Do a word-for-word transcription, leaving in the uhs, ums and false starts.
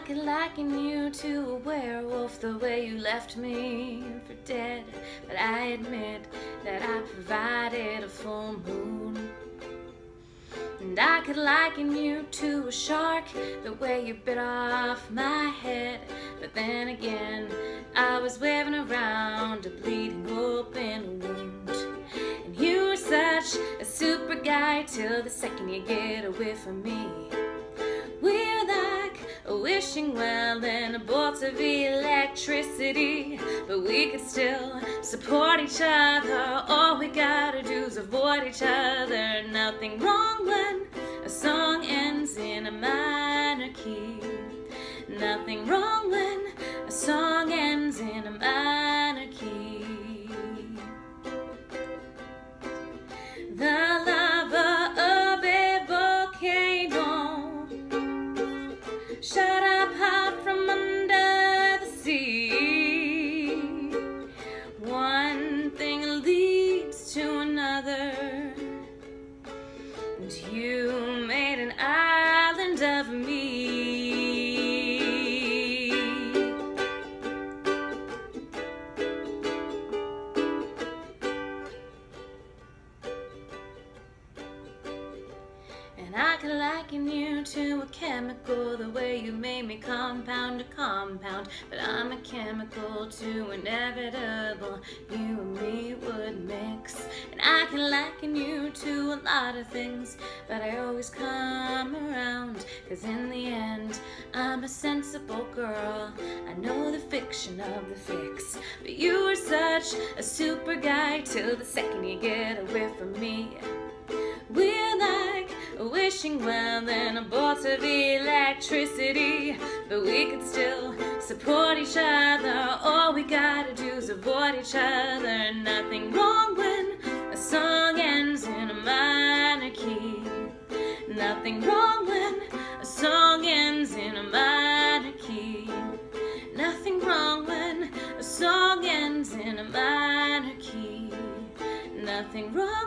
could liken you to a werewolf, the way you left me for dead. But I admit that I provided a full moon. And I could liken you to a shark, the way you bit off my head. But then again, I was wearing around a bleeding open wound. And you were such a super guy till the second you get away from me. We're like a wishing well and a bolt of electricity, but we could still support each other. All we gotta do is avoid each other. Nothing wrong when a song ends in a minor key. Nothing wrong when a song ends in a minor key. The lover of a volcano shot up hot from under the sea. One thing leads to another, and you made an island of me. And I could liken you to a chemical, the way you made me compound to compound. But I'm a chemical too inevitable, you and me would mix. And I can liken you to a lot of things, but I always come around, cause in the end, I'm a sensible girl. I know the fiction of the fix, but you were such a super guy till the second you get away from me. We're like a wishing well and a bolt of electricity, but we could still support each other. All we gotta do is avoid each other. Nothing wrong when a song ends in a minor key. Nothing wrong when a song ends in a minor key. Nothing wrong when a song ends in a minor key. Nothing wrong